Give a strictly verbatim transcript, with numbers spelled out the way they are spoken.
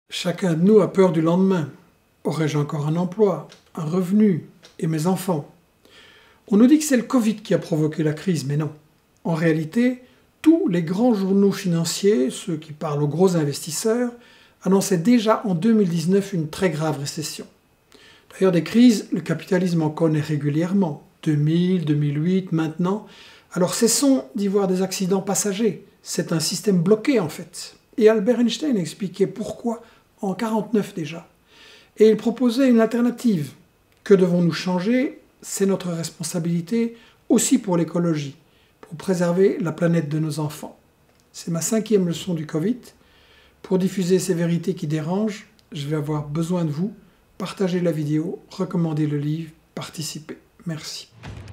Chacun de nous a peur du lendemain. Aurais-je encore un emploi, un revenu et mes enfants? On nous dit que c'est le Covid qui a provoqué la crise, mais non. En réalité, tous les grands journaux financiers, ceux qui parlent aux gros investisseurs, annonçaient déjà en deux mille dix-neuf une très grave récession. D'ailleurs, des crises, le capitalisme en connaît régulièrement. deux mille, deux mille huit, maintenant. Alors cessons d'y voir des accidents passagers. C'est un système bloqué en fait. Et Albert Einstein expliquait pourquoi en mille neuf cent quarante-neuf déjà. Et il proposait une alternative. Que devons-nous changer? C'est notre responsabilité aussi pour l'écologie, pour préserver la planète de nos enfants. C'est ma cinquième leçon du Covid. Pour diffuser ces vérités qui dérangent, je vais avoir besoin de vous. Partagez la vidéo, recommandez le livre, participez. Merci.